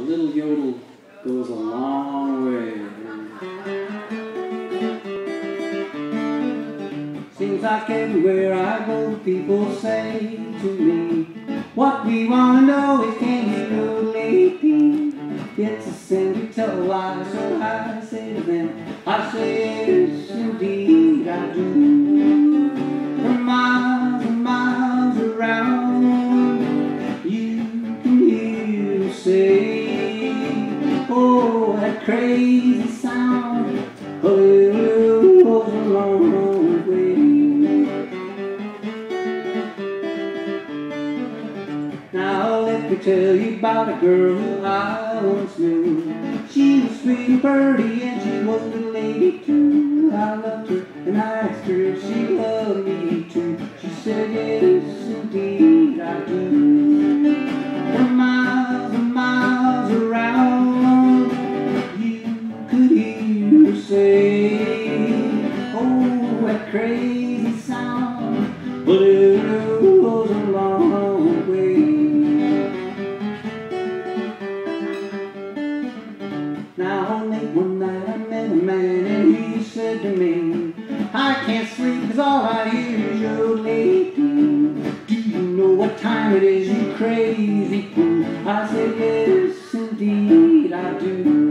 little yodel goes a long way. Seems like everywhere I go, people say to me, what we want to know is, can you yodel? It's a sin to tell a lie, so I say to them, I say yes, indeed I do. For miles and miles around, you can hear say, oh, that crazy sound, oh, it goes a long way. Now let me tell you about a girl who I once knew. She was sweet and pretty, and she was a little lady too. I loved her, and I asked her if she loved me too. She said, yes, indeed I do. For miles and miles around, you could hear her say, oh, that crazy sound, but it goes a long way. Now late one night I met a man, and he said to me, I can't sleep 'cause all I hear is yodeling. Do you know what time it is, you crazy fool? I said, yes, indeed I do.